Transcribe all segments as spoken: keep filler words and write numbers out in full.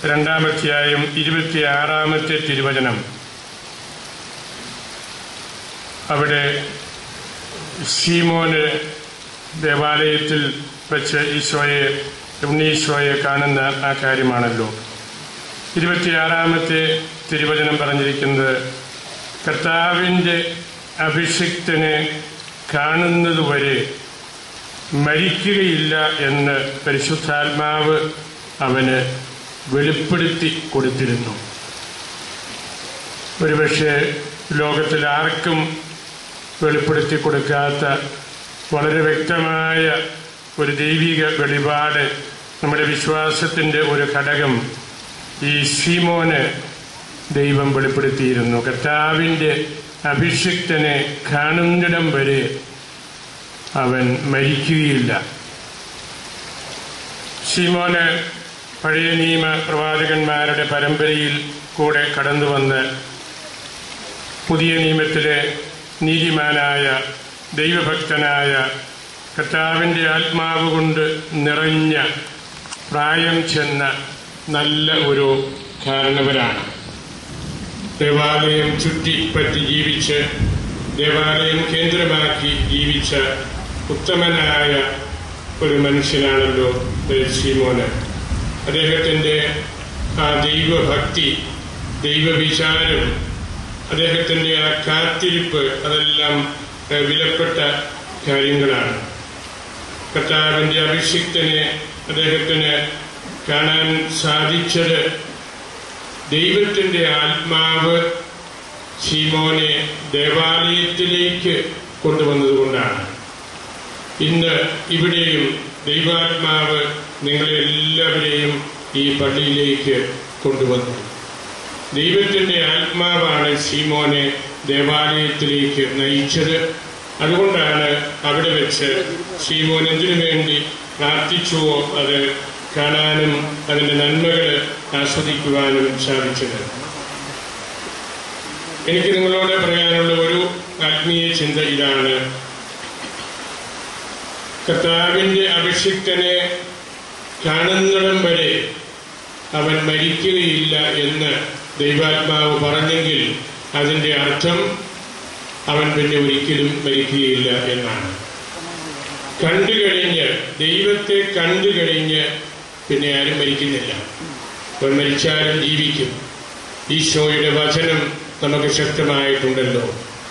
രണ്ടാമധ്യായം ഇരുപത്തിയാറാമത്തെ തിരുവചനം. അവിടെ ശീമോന് ദേവാലയത്തിൽ വെച്ച് ഈശോയെ ഉണ്ണീശോയെ കാണുന്ന ആ കാര്യമാണല്ലോ. ഇരുപത്തിയാറാമത്തെ തിരുവചനം പറഞ്ഞിരിക്കുന്നത്, കർത്താവിൻ്റെ അഭിഷിക്തനെ കാണുന്നതുവരെ മരിക്കുകയില്ല എന്ന് പരിശുദ്ധാത്മാവ് അവന് വെളിപ്പെടുത്തി കൊടുത്തിരുന്നു. ഒരുപക്ഷെ ലോകത്തിൽ ആർക്കും വെളിപ്പെടുത്തി കൊടുക്കാത്ത വളരെ വ്യക്തമായ ഒരു ദൈവിക വെളിപാട്, നമ്മുടെ വിശ്വാസത്തിൻ്റെ ഒരു ഘടകം ഈ ശീമോന് ദൈവം വെളിപ്പെടുത്തിയിരുന്നു. കർത്താവിൻ്റെ അഭിഷിക്തനെ കാണുന്നിടം വരെ അവൻ മരിക്കുകയില്ല. ശീമോന് പഴയ നിയമ പ്രവാചകന്മാരുടെ പരമ്പരയിൽ കൂടെ കടന്നു വന്ന് പുതിയ നിയമത്തിലെ നീതിമാനായ ദൈവഭക്തനായ കർത്താവിൻ്റെ ആത്മാവ് കൊണ്ട് നിറഞ്ഞ പ്രായം ചെന്ന നല്ല ഒരു കാരണവരാണ്. ദേവാലയം ചുറ്റിപ്പറ്റി ജീവിച്ച് ദേവാലയം കേന്ദ്രമാക്കി ജീവിച്ച ഉത്തമനായ ഒരു മനുഷ്യനാണല്ലോ ശീമോന്. അദ്ദേഹത്തിൻ്റെ ആ ദൈവഭക്തി, ദൈവവിചാരം, അദ്ദേഹത്തിൻ്റെ ആ കാത്തിരിപ്പ്, അതെല്ലാം വിലപ്പെട്ട കാര്യങ്ങളാണ്. കർത്താവിൻ്റെ അഭിഷിക്തനെ അദ്ദേഹത്തിന് കാണാൻ സാധിച്ചത് ദൈവത്തിൻ്റെ ആത്മാവ് ശീമോനെ ദേവാലയത്തിലേക്ക് കൊണ്ടുവന്നതുകൊണ്ടാണ്. ഇന്ന് ഇവിടെയും ദൈവാത്മാവ് നിങ്ങളെല്ലാവരെയും ഈ പള്ളിയിലേക്ക് കൊണ്ടുവന്നു. ദൈവത്തിൻ്റെ ആത്മാവാണ് ശീമോനെ ദേവാലയത്തിലേക്ക് നയിച്ചത്. അതുകൊണ്ടാണ് അവിടെ വെച്ച് ശീമോൻ എന്തിനു വേണ്ടി പ്രാർത്ഥിച്ചുവോ അത് കാണാനും അതിൻ്റെ നന്മകൾ ആസ്വദിക്കുവാനും സാധിച്ചത്. എനിക്ക് നിങ്ങളോട് പറയാനുള്ള ഒരു ആത്മീയ ചിന്ത ഇതാണ്. കർത്താവിൻ്റെ അഭിഷിക്തനെ കാണുന്നിടം വരെ അവൻ മരിക്കുകയില്ല എന്ന് ദൈവാത്മാവ് പറഞ്ഞെങ്കിൽ അതിൻ്റെ അർത്ഥം അവൻ പിന്നെ ഒരിക്കലും മരിക്കുകയില്ല എന്നാണ്. കണ്ടു കഴിഞ്ഞ്, ദൈവത്തെ കണ്ടു കഴിഞ്ഞ് പിന്നെ ആരും മരിക്കുന്നില്ല. അവൻ മരിച്ചാലും ജീവിക്കും. ഈശോയുടെ വചനം നമുക്ക് ശക്തമായിട്ടുണ്ടല്ലോ.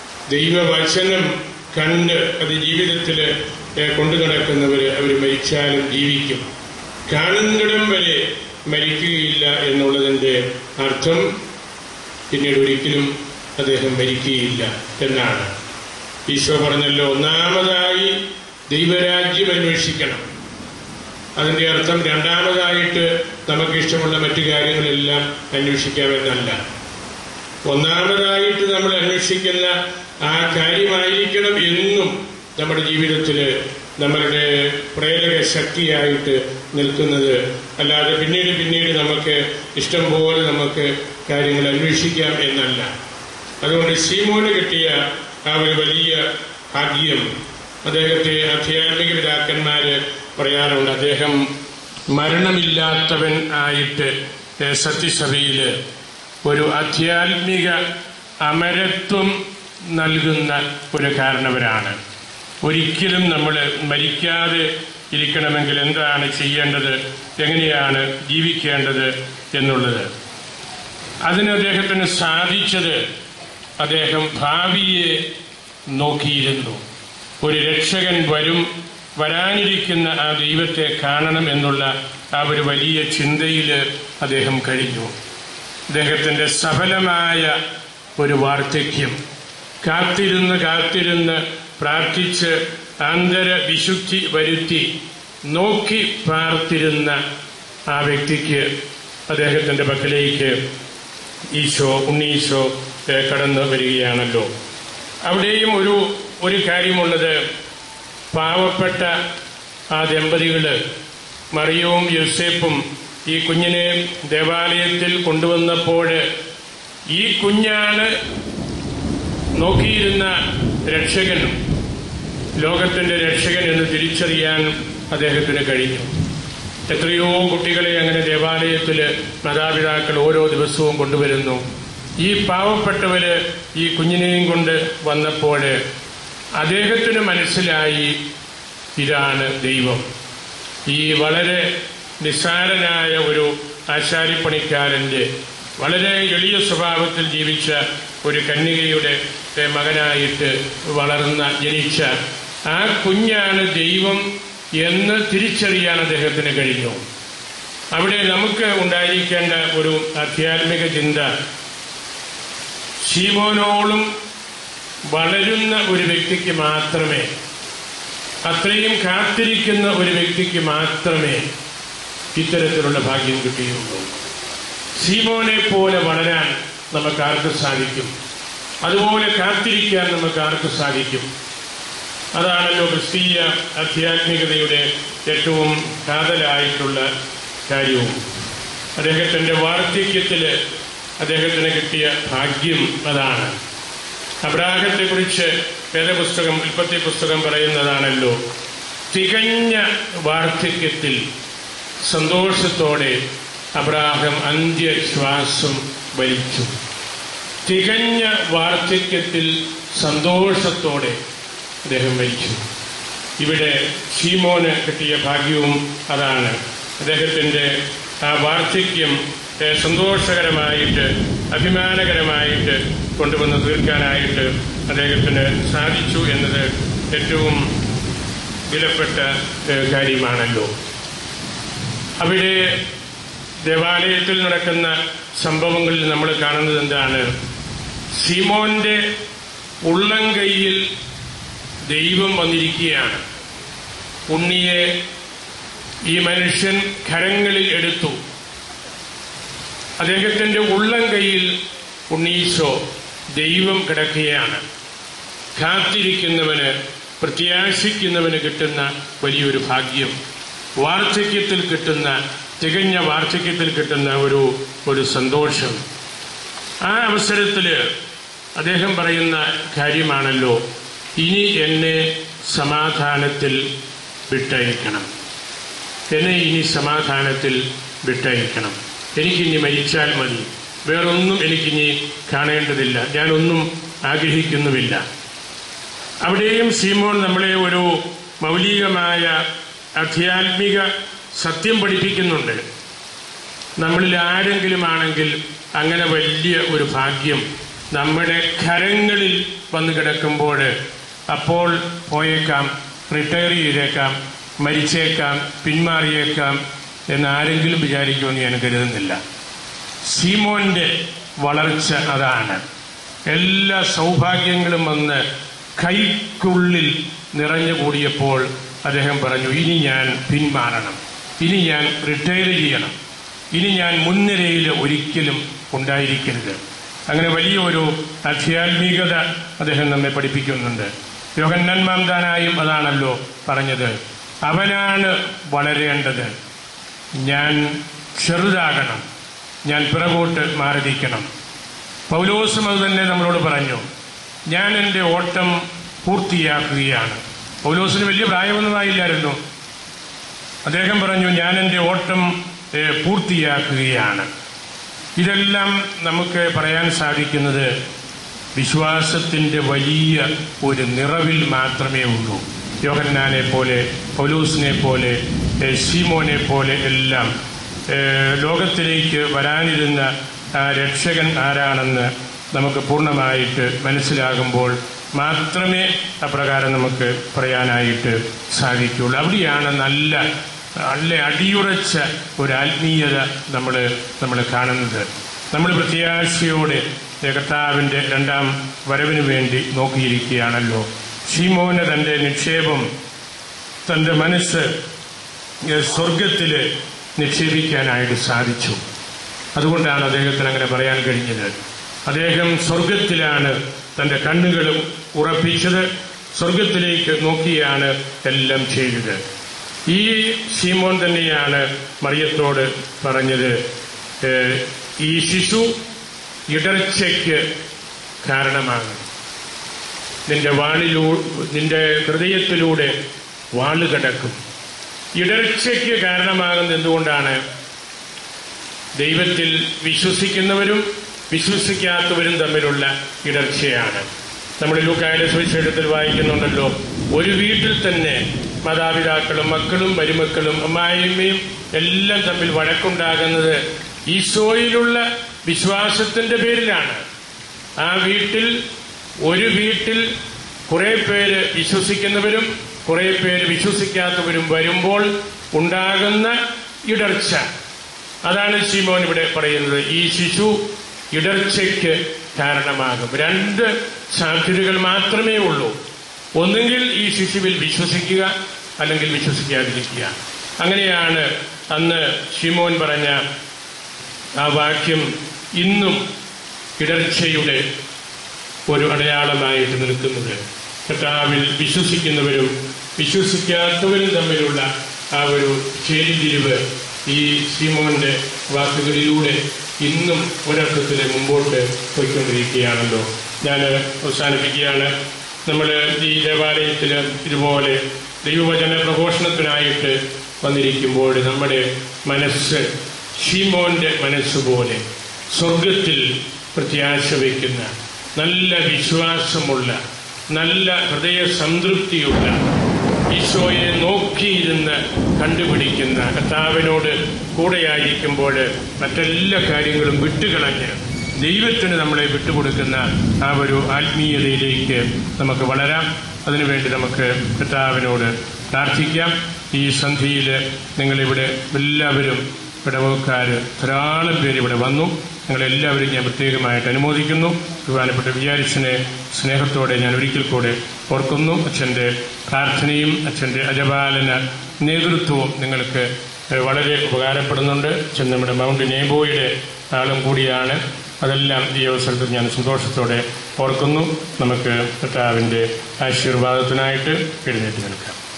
ദൈവവചനം കണ്ട് അത് ജീവിതത്തിൽ കൊണ്ടു നടക്കുന്നവർ അവർ മരിച്ചാലും ജീവിക്കും. കാണുന്നിടം വരെ മരിക്കുകയില്ല എന്നുള്ളതിൻ്റെ അർത്ഥം പിന്നീട് ഒരിക്കലും അദ്ദേഹം മരിക്കുകയില്ല എന്നാണ്. ഈശോ പറഞ്ഞല്ലോ, ഒന്നാമതായി ദൈവരാജ്യം അന്വേഷിക്കണം. അതിൻ്റെ അർത്ഥം രണ്ടാമതായിട്ട് നമുക്കിഷ്ടമുള്ള മറ്റു കാര്യങ്ങളെല്ലാം അന്വേഷിക്കാമെന്നല്ല. ഒന്നാമതായിട്ട് നമ്മൾ അന്വേഷിക്കുന്ന ആ കാര്യമായിരിക്കണം എന്നും നമ്മുടെ ജീവിതത്തിൽ നമ്മളുടെ പ്രേരക ശക്തിയായിട്ട് നിൽക്കുന്നത്. അല്ലാതെ പിന്നീട് പിന്നീട് നമുക്ക് ഇഷ്ടം പോലെ നമുക്ക് കാര്യങ്ങൾ അന്വേഷിക്കാം എന്നല്ല. അതുകൊണ്ട് ശീമോന് കിട്ടിയ ആ ഒരു വലിയ ഭാഗ്യം അദ്ദേഹത്തെ ആധ്യാത്മിക പിതാക്കന്മാര് പറയാറുണ്ട്. അദ്ദേഹം മരണമില്ലാത്തവൻ ആയിട്ട് സത്യസഭയിൽ ഒരു ആധ്യാത്മിക അമരത്വം നൽകുന്ന ഒരു കാരണവരാണ്. ഒരിക്കലും നമ്മൾ മരിക്കാതെ ഇരിക്കണമെങ്കിൽ എന്താണ് ചെയ്യേണ്ടത്, എങ്ങനെയാണ് ജീവിക്കേണ്ടത് എന്നുള്ളത്. അതിന് അദ്ദേഹത്തിന് സാധിച്ചത് അദ്ദേഹം ഭാവിയെ നോക്കിയിരുന്നു. ഒരു രക്ഷകൻ വരും, വരാനിരിക്കുന്ന ആ ദൈവത്തെ കാണണം എന്നുള്ള ആ ഒരു വലിയ ചിന്തയിൽ അദ്ദേഹം കഴിഞ്ഞു. അദ്ദേഹത്തിൻ്റെ സഫലമായ ഒരു വാർദ്ധക്യം കാത്തിരുന്ന് കാത്തിരുന്ന് പ്രാർത്ഥിച്ച് ആന്തര വിശുദ്ധി വരുത്തി നോക്കി പാർത്തിരുന്ന ആ വ്യക്തിക്ക് അദ്ദേഹത്തിൻ്റെ പക്കലേക്ക് ഈശോ ഉണ്ണീശോ കടന്നു വരികയാണല്ലോ. അവിടെയും ഒരു ഒരു കാര്യമുള്ളത്, പാവപ്പെട്ട ആ ദമ്പതികൾ മറിയവും യോസേപ്പും ഈ കുഞ്ഞിനെ ദേവാലയത്തിൽ കൊണ്ടുവന്നപ്പോൾ ഈ കുഞ്ഞാണ് നോക്കിയിരുന്ന രക്ഷകൻ, ലോകത്തിൻ്റെ രക്ഷകൻ എന്ന് തിരിച്ചറിയാൻ അദ്ദേഹത്തിന് കഴിഞ്ഞു. എത്രയോ കുട്ടികളെ അങ്ങനെ ദേവാലയത്തിൽ മാതാപിതാക്കൾ ഓരോ ദിവസവും കൊണ്ടുവരുന്നു. ഈ പാവപ്പെട്ടവര് ഈ കുഞ്ഞിനെയും കൊണ്ട് വന്നപ്പോൾ അദ്ദേഹത്തിന് മനസ്സിലായി, ഇതാണ് ദൈവം. ഈ വളരെ നിസ്സാരനായ ഒരു ആശാരിപ്പണിക്കാരൻ്റെ വളരെ എളിയ സ്വഭാവത്തിൽ ജീവിച്ച ഒരു കന്യകയുടെ മകനായിട്ട് വളർന്ന ജനിച്ച ആ കുഞ്ഞാണ് ദൈവം എന്ന് തിരിച്ചറിയാൻ അദ്ദേഹത്തിന് കഴിഞ്ഞു. അവിടെ നമുക്ക് ഉണ്ടായിരിക്കേണ്ട ഒരു ആധ്യാത്മിക ചിന്ത, ശീമോനോളം വളരുന്ന ഒരു വ്യക്തിക്ക് മാത്രമേ, അത്രയും കാത്തിരിക്കുന്ന ഒരു വ്യക്തിക്ക് മാത്രമേ ഇത്തരത്തിലുള്ള ഭാഗ്യം കിട്ടിയുള്ളൂ. ശീമോനെ പോലെ വളരാൻ നമുക്ക് ആർക്ക് സാധിക്കും? അതുപോലെ കാത്തിരിക്കാൻ നമുക്ക് ആർക്ക് സാധിക്കും? അതാണല്ലോ ക്രിസ്തീയ ആധ്യാത്മികതയുടെ ഏറ്റവും കാതലായിട്ടുള്ള കാര്യവും. അദ്ദേഹത്തിൻ്റെ വാർദ്ധക്യത്തിൽ അദ്ദേഹത്തിന് കിട്ടിയ ഭാഗ്യം അതാണ്. അബ്രാഹത്തെക്കുറിച്ച് വേദപുസ്തകം, ഉൽപ്പത്തി പുസ്തകം പറയുന്നതാണല്ലോ, തികഞ്ഞ വാർദ്ധക്യത്തിൽ സന്തോഷത്തോടെ അബ്രാഹം അന്ത്യശ്വാസം വലിച്ചു. തികഞ്ഞ വാർദ്ധക്യത്തിൽ സന്തോഷത്തോടെ അദ്ദേഹം മരിച്ചു. ഇവിടെ ശീമോന് കിട്ടിയ ഭാഗ്യവും അതാണ്. അദ്ദേഹത്തിൻ്റെ ആ വാർദ്ധക്യം സന്തോഷകരമായിട്ട്, അഭിമാനകരമായിട്ട് കൊണ്ടുവന്ന് തീർക്കാനായിട്ട് അദ്ദേഹത്തിന് സാധിച്ചു എന്നത് ഏറ്റവും വിലപ്പെട്ട കാര്യമാണല്ലോ. അവിടെ ദേവാലയത്തിൽ നടക്കുന്ന സംഭവങ്ങളിൽ നമ്മൾ കാണുന്നത് എന്താണ്? ശീമോന്റെ ഉള്ളംകൈയിൽ ദൈവം വന്നിരിക്കുകയാണ്. ഉണ്ണിയെ ഈ മനുഷ്യൻ കരങ്ങളിൽ എടുത്തു. അദ്ദേഹത്തിന്റെ ഉള്ളംകൈയിൽ ഉണ്ണീശോ ദൈവം കിടക്കുകയാണ്. കാത്തിരിക്കുന്നവന്, പ്രത്യാശിക്കുന്നവന് കിട്ടുന്ന വലിയൊരു ഭാഗ്യം, വാർദ്ധക്യത്തിൽ കിട്ടുന്ന, തികഞ്ഞ വാർദ്ധക്യത്തിൽ കിട്ടുന്ന ഒരു ഒരു സന്തോഷം. ആ അവസരത്തിൽ അദ്ദേഹം പറയുന്ന കാര്യമാണല്ലോ, ഇനി എന്നെ സമാധാനത്തിൽ വിട്ടയക്കണം, എന്നെ ഇനി സമാധാനത്തിൽ വിട്ടയക്കണം. എനിക്കിനി മരിച്ചാൽ മതി, വേറൊന്നും എനിക്കിനി കാണേണ്ടതില്ല, ഞാനൊന്നും ആഗ്രഹിക്കുന്നുമില്ല. അവിടെയും ശീമോൻ നമ്മളെ ഒരു മൗലികമായ ആധ്യാത്മിക സത്യം പഠിപ്പിക്കുന്നുണ്ട്. നമ്മളിൽ ആരെങ്കിലും ആണെങ്കിൽ അങ്ങനെ വലിയ ഒരു ഭാഗ്യം നമ്മുടെ കരങ്ങളിൽ വന്ന് കിടക്കുമ്പോൾ അപ്പോൾ പോയേക്കാം, റിട്ടയർ ചെയ്തേക്കാം, മരിച്ചേക്കാം, പിന്മാറിയേക്കാം എന്നാരെങ്കിലും വിചാരിക്കുമെന്ന് ഞാൻ കരുതുന്നില്ല. ശീമോന്റെ വളർച്ച അതാണ്. എല്ലാ സൗഭാഗ്യങ്ങളും വന്ന് കൈക്കുള്ളിൽ നിറഞ്ഞു കൂടിയപ്പോൾ അദ്ദേഹം പറഞ്ഞു, ഇനി ഞാൻ പിന്മാറണം, ഇനി ഞാൻ റിട്ടയർ ചെയ്യണം, ഇനി ഞാൻ മുൻനിരയിൽ ഒരിക്കലും ഉണ്ടായിരിക്കരുത്. അങ്ങനെ വലിയൊരു ആധ്യാത്മികത അദ്ദേഹം നമ്മെ പഠിപ്പിക്കുന്നുണ്ട്. യോഹന്നാൻ മാംദാനായും അതാണല്ലോ പറഞ്ഞത്, അവനാണ് വളരേണ്ടത്, ഞാൻ ചെറുതാകണം, ഞാൻ പിറകോട്ട് മാറി നിൽക്കണം. പൗലോസും അത് തന്നെ നമ്മളോട് പറഞ്ഞു, ഞാൻ എൻ്റെ ഓട്ടം പൂർത്തിയാക്കുകയാണ്. പൗലോസിന് വലിയ പ്രായമൊന്നുമായില്ലായിരുന്നു. അദ്ദേഹം പറഞ്ഞു, ഞാൻ എൻ്റെ ഓട്ടം പൂർത്തിയാക്കുകയാണ്. ഇതെല്ലാം നമുക്ക് പറയാൻ സാധിക്കുന്നത് വിശ്വാസത്തിൻ്റെ വലിയ ഒരു നിറവിൽ മാത്രമേ ഉള്ളൂ. യോഹന്നാനെ പോലെ, പൗലോസിനെ പോലെ, ശീമോനെ പോലെ എല്ലാം ലോകത്തിലേക്ക് വരാനിരുന്ന ആ രക്ഷകൻ ആരാണെന്ന് നമുക്ക് പൂർണ്ണമായിട്ട് മനസ്സിലാകുമ്പോൾ മാത്രമേ അപ്രകാരം നമുക്ക് പറയാനായിട്ട് സാധിക്കുകയുള്ളൂ. അവിടെയാണ് നല്ല നല്ല അടിയുറച്ച ഒരു ആത്മീയത നമ്മൾ നമ്മൾ കാണുന്നത്. നമ്മൾ പ്രത്യാശയോടെ കർത്താവിൻ്റെ രണ്ടാം വരവിന് വേണ്ടി നോക്കിയിരിക്കുകയാണല്ലോ. ശീമോന് തൻ്റെ നിക്ഷേപം, തൻ്റെ മനസ്സ് സ്വർഗത്തിൽ നിക്ഷേപിക്കാനായിട്ട് സാധിച്ചു. അതുകൊണ്ടാണ് അദ്ദേഹത്തിന് അങ്ങനെ പറയാൻ കഴിഞ്ഞത്. അദ്ദേഹം സ്വർഗത്തിലാണ് തൻ്റെ കണ്ണുകൾ ഉറപ്പിച്ചത്, സ്വർഗത്തിലേക്ക് നോക്കിയാണ് എല്ലാം ചെയ്തത്. ഈ ശീമോൻ തന്നെയാണ് മറിയത്തോട് പറഞ്ഞത്, ഈ ശിശു ഇടർച്ചയ്ക്ക് കാരണമാണ്, നിന്റെ വാളിലൂ നിന്റെ ഹൃദയത്തിലൂടെ വാള് കിടക്കും, ഇടർച്ചയ്ക്ക് കാരണമാകുന്നത് എന്തുകൊണ്ടാണ്? ദൈവത്തിൽ വിശ്വസിക്കുന്നവരും വിശ്വസിക്കാത്തവരും തമ്മിലുള്ള ഇടർച്ചയാണ്. നമ്മൾ ലൂക്കായുടെ സുവിശേഷത്തിൽ വായിക്കുന്നുണ്ടല്ലോ, ഒരു വീട്ടിൽ തന്നെ മാതാപിതാക്കളും മക്കളും മരുമക്കളും അമ്മായിയമ്മയും എല്ലാം തമ്മിൽ വഴക്കുണ്ടാകുന്നത് ഈശോയിലുള്ള വിശ്വാസത്തിന്റെ പേരിലാണ്. ആ വീട്ടിൽ ഒരു വീട്ടിൽ കുറെ പേര് വിശ്വസിക്കുന്നവരും കുറെ പേര് വിശ്വസിക്കാത്തവരും വരുമ്പോൾ ഉണ്ടാകുന്ന ഇടർച്ച, അതാണ് ശിമോൻ ഇവിടെ പറയുന്നത്. ഈ ശിശു ഇടർച്ചയ്ക്ക് കാരണമാകും. രണ്ട് സാധ്യതകൾ മാത്രമേ ഉള്ളൂ. ഒന്നുകിൽ ഈ ശിശുവിൽ വിശ്വസിക്കുക, അല്ലെങ്കിൽ വിശ്വസിക്കാതിരിക്കുക. അങ്ങനെയാണ് അന്ന് ശിമോൻ പറഞ്ഞ ആ വാക്യം ഇന്നും ഇടർച്ചയുടെ ഒരു അടയാളമായിട്ട് നിൽക്കുന്നത്. കർത്താവിൽ വിശ്വസിക്കുന്നവരും വിശ്വസിക്കാത്തവരും തമ്മിലുള്ള ആ ഒരു ചേരിതിരിവ് ഈ ശിമോന്റെ വാക്കുകളിലൂടെ ഇന്നും ഒരർത്ഥത്തിൽ മുമ്പോട്ട് പോയിക്കൊണ്ടിരിക്കുകയാണല്ലോ. ഞാൻ അവസാനിപ്പിക്കുകയാണ്. നമ്മൾ ഈ ദേവാലയത്തിൽ ഇതുപോലെ ദൈവവചന പ്രഘോഷണത്തിനായിട്ട് വന്നിരിക്കുമ്പോൾ നമ്മുടെ മനസ്സ് ശിമോന്റെ മനസ്സുപോലെ സ്വർഗത്തിൽ പ്രത്യാശ വയ്ക്കുന്ന, നല്ല വിശ്വാസമുള്ള, നല്ല ഹൃദയ സംതൃപ്തിയുള്ള, ഈശോയെ നോക്കിയിരുന്ന് കണ്ടുപിടിക്കുന്ന, കർത്താവിനോട് കൂടെയായിരിക്കുമ്പോൾ മറ്റെല്ലാ കാര്യങ്ങളും വിട്ടുകളഞ്ഞ് ദൈവത്തിന് നമ്മളെ വിട്ടുകൊടുക്കുന്ന ആ ഒരു ആത്മീയതയിലേക്ക് നമുക്ക് വളരാം. അതിനുവേണ്ടി നമുക്ക് കർത്താവിനോട് പ്രാർത്ഥിക്കാം. ഈ സന്ധിയിൽ നിങ്ങളിവിടെ എല്ലാവരും ഇടവക്കാർ ധാരാളം പേര് ഇവിടെ വന്നു. നിങ്ങളെല്ലാവരും ഞാൻ പ്രത്യേകമായിട്ട് അനുമോദിക്കുന്നു. ബഹുമാനപ്പെട്ട വിചാരിച്ചനെ സ്നേഹത്തോടെ ഞാൻ ഒരിക്കൽ കൂടെ ഓർക്കുന്നു. അച്ഛൻ്റെ പ്രാർത്ഥനയും അച്ഛൻ്റെ അജപാലന നേതൃത്വവും നിങ്ങൾക്ക് വളരെ ഉപകാരപ്പെടുന്നുണ്ട്. അച്ഛൻ നമ്മുടെ മൗണ്ട് നേബോയുടെ ആളും കൂടിയാണ്. അതെല്ലാം ഈ അവസരത്തിൽ ഞാൻ സന്തോഷത്തോടെ ഓർക്കുന്നു. നമുക്ക് കർത്താവിൻ്റെ ആശീർവാദത്തിനായിട്ട് എഴുന്നേറ്റ് നിൽക്കാം.